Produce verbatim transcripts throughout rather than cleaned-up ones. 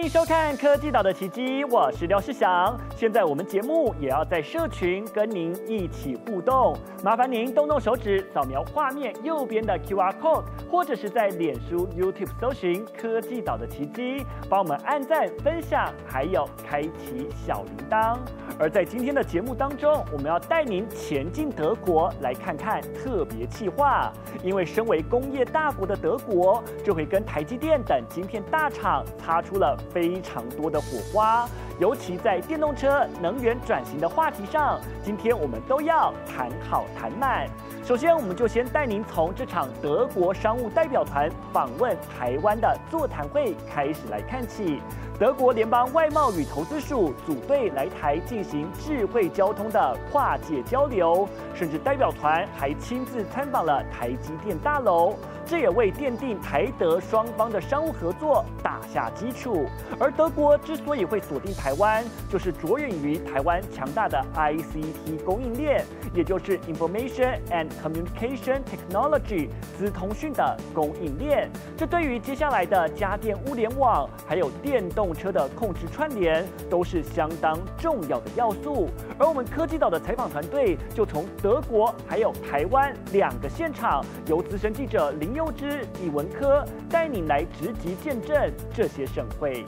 收看科技岛的奇迹，我是廖世祥。现在我们节目也要在社群跟您一起互动，麻烦您动动手指扫描画面右边的 Q R code， 或者是在脸书、YouTube 搜寻科技岛的奇迹，帮我们按赞、分享，还有开启小铃铛。而在今天的节目当中，我们要带您前进德国，来看看特别企划。因为身为工业大国的德国，就会跟台积电等晶片大厂擦出了非常多的火花，尤其在电动车、能源转型的话题上，今天我们都要谈好谈满。首先，我们就先带您从这场德国商务代表团访问台湾的座谈会开始来看起。德国联邦外贸与投资署组队来台进行智慧交通的跨界交流，甚至代表团还亲自参访了台积电大楼，这也为奠定台德双方的商务合作打下基础。而德国之所以会锁定台湾，就是着眼于台湾强大的 I C T 供应链，也就是 Information and Communication Technology 资通讯的供应链。这对于接下来的家电物联网，还有电动车的控制串联，都是相当重要的要素。而我们科技岛的采访团队就从德国还有台湾两个现场，由资深记者林佑之、李文科带你来直击见证这些盛会。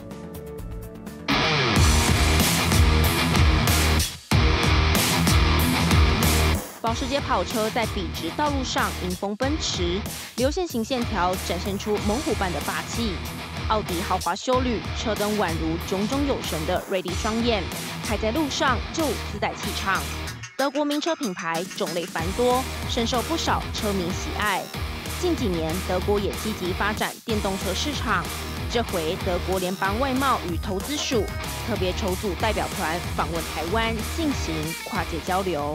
保时捷跑车在笔直道路上迎风奔驰，流线型线条展现出猛虎般的霸气。奥迪豪华休旅，车灯宛如炯炯有神的锐利双眼，开在路上就自带气场。德国名车品牌种类繁多，深受不少车迷喜爱。近几年，德国也积极发展电动车市场。这回，德国联邦外贸与投资署特别筹组代表团访问台湾，进行跨界交流。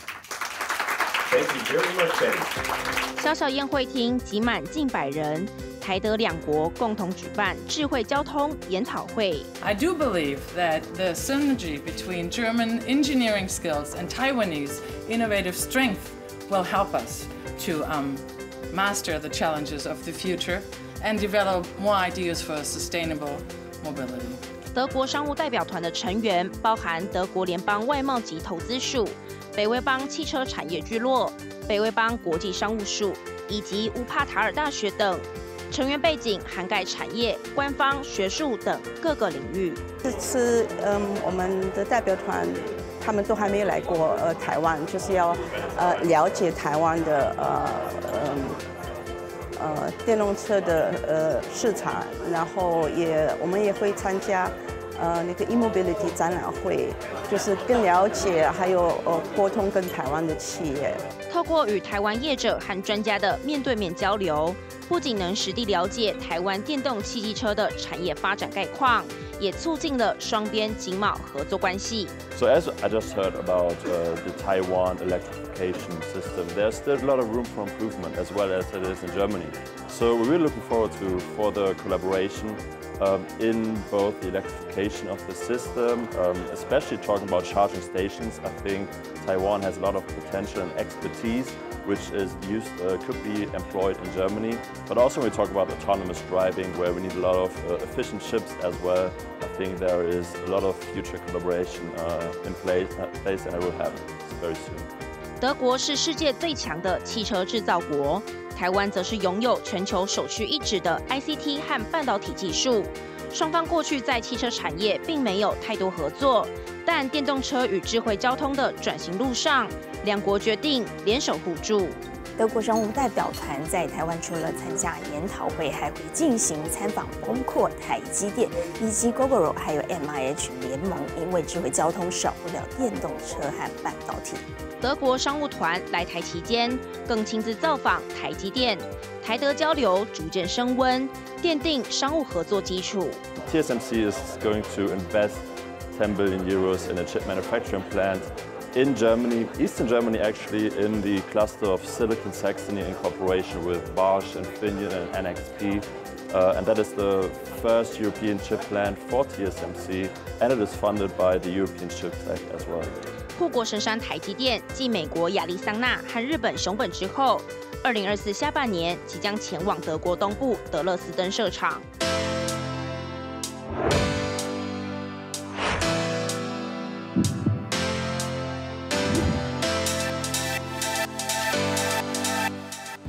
小小宴会厅挤满近百人，台德两国共同举办智慧交通研讨会。 I do believe that the synergy between German engineering skills and Taiwanese innovative strength will help us to um, master the challenges of the future and develop more ideas for sustainable mobility. 德国商务代表团的成员包含德国联邦外贸及投资署、北威邦汽车产业聚落、北威邦国际商务署以及乌帕塔尔大学等。成员背景涵盖产业、官方、学术等各个领域。 这次，嗯，我们的代表团他们都还没有来过呃台湾，就是要呃了解台湾的呃嗯呃电动车的呃市场，然后也我们也会参加。呃，那个 e-mobility 展览会，就是更了解，还有呃沟通跟台湾的企业。 透过与台湾业者和专家的面对面交流，不仅能实地了解台湾电动汽机车的产业发展概况，也促进了双边经贸合作关系。 So as I just heard about uh, the Taiwan electrification system, there's still a lot of room for improvement, as well as it is in Germany. So we're really looking forward to further collaboration. Um, in both the electrification of the system, um, especially talking about charging stations. I think Taiwan has a lot of potential and expertise, which is used, uh, could be employed in Germany. But also when we talk about autonomous driving, where we need a lot of uh, efficient chips as well, I think there is a lot of future collaboration uh, in place, uh, place, and it will happen very soon. 德国是世界最强的汽车制造国。台湾则是拥有全球首屈一指的 I C T 和半导体技术，双方过去在汽车产业并没有太多合作，但电动车与智慧交通的转型路上，两国决定联手互助。 德国商务代表团在台湾除了参加研讨会，还会进行参访，包括台积电以及 Gogoro 还有 M I H 联盟，因为智慧交通少不了电动车和半导体。 德国商务团来台期间，更亲自造访台积电，台德交流逐渐升温，奠定商务合作基础。 T S M C is going to invest ten billion euros in a chip manufacturing plant in Germany, Eastern Germany actually, in the cluster of Silicon Saxony in cooperation with Bosch, Infineon and N X P. Uh, and that is the first European chip plant for T S M C, and it is funded by the European Chips Act as well. 护国神山台积电继美国亚利桑那和日本熊本之后，二零二四下半年即将前往德国东部德勒斯登设厂。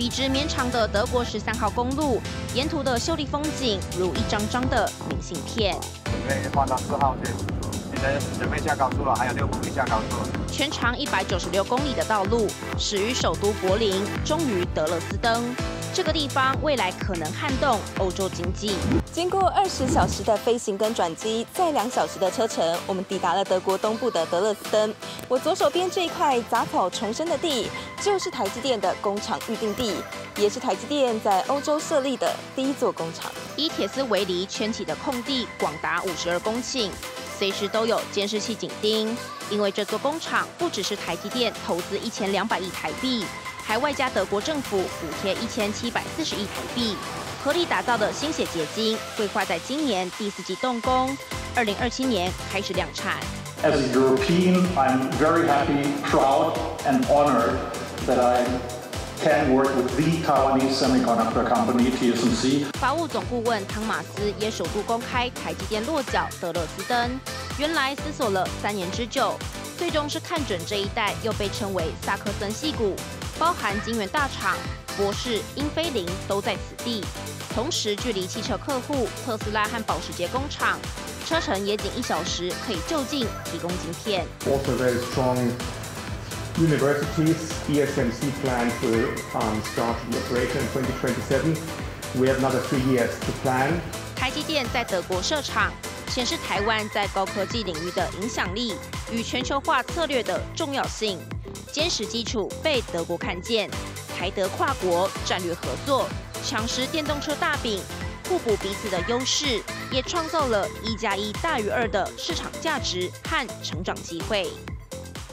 笔直绵长的德国十三号公路，沿途的秀丽风景如一张张的明信片。 准备换到四号线，现在准备下高速了，还有六公里下高速。 全长一百九十六公里的道路，始于首都柏林，终于德勒斯登。这个地方未来可能撼动欧洲经济。 经过二十小时的飞行跟转机，在两小时的车程，我们抵达了德国东部的德勒斯登。我左手边这一块杂草丛生的地，就是台积电的工厂预定地，也是台积电在欧洲设立的第一座工厂。 以铁丝围篱圈起的空地广达五十二公顷，随时都有监视器紧盯。因为这座工厂不只是台积电投资一千两百亿台币，还外加德国政府补贴一千七百四十亿台币，合力打造的新血结晶，规划在今年第四季动工，二零二七年开始量产。 As a European, I'm very happy, proud, and honored that I can work with the Taiwanese semiconductor company T S M C. 法务总顾问汤马斯也首度公开台积电落脚德勒斯登，原来思索了三年之久，最终是看准这一带又被称为萨克森矽谷，包含晶圆大厂、博士、英飞凌都在此地。同时，距离汽车客户特斯拉和保时捷工厂，车程也仅一小时，可以就近提供晶片。 Also very strong universities. E S M C plans will um, start the operation in twenty twenty-seven. We have another three years to plan. 台积电在德国设厂，显示台湾在高科技领域的影响力与全球化策略的重要性。坚实基础被德国看见，台德跨国战略合作，抢食电动车大饼，互补彼此的优势，也创造了一加一大于二的市场价值和成长机会。